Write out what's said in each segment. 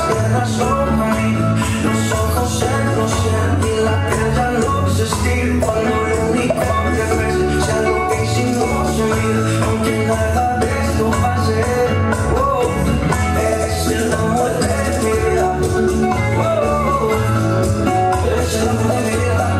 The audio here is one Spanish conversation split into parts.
piernas no caminan, los ojos se rocian y la piel ya no resistir. Cuando lo único que ves sea lo que hicimos en vida, aunque nada de esto pase. Oh, eres el amor de mi vida. Oh, eres el amor de mi vida.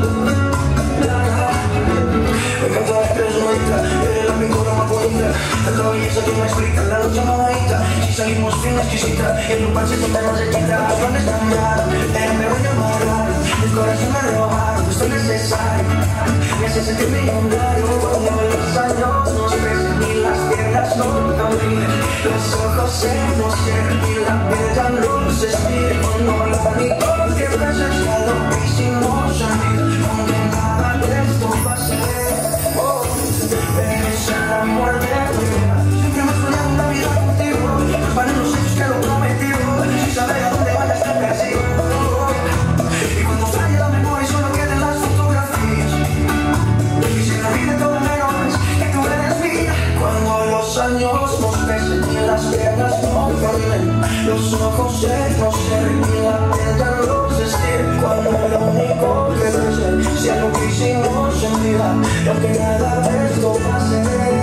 Me encanta la personalidad, eres la pintura más bonita, tanta belleza que me explica la noche amadita. Si salimos bien exquisita, el lugar se toca no se quita. Los planes cambiaron, pero me voy a amarrar. El corazón me robaron, esto es necesario. Me hace sentir millonario. Cuando los años nos pesen y las piernas no caminen, los ojos se nos cierran y la piel ya no se estire. Cuando lo único que pienso es ya lo que hicimos en vida, aunque nada de esto pase. Eres el amor de mi vida. Siempre me he soñado una vida contigo. Nos valen los hechos que lo prometido. Si sabes a dónde vayas te persigo. Y cuando falle la memoria solo queden las fotografías. Y se me olvide todo menos que tú eres mía. Cuando los años nos pesen y las piernas no caminen, los ojos se nos cierren y la piel ya no se estire. Cuando lo único que reste sea lo que hicimos en vida, y aunque nada de esto pase.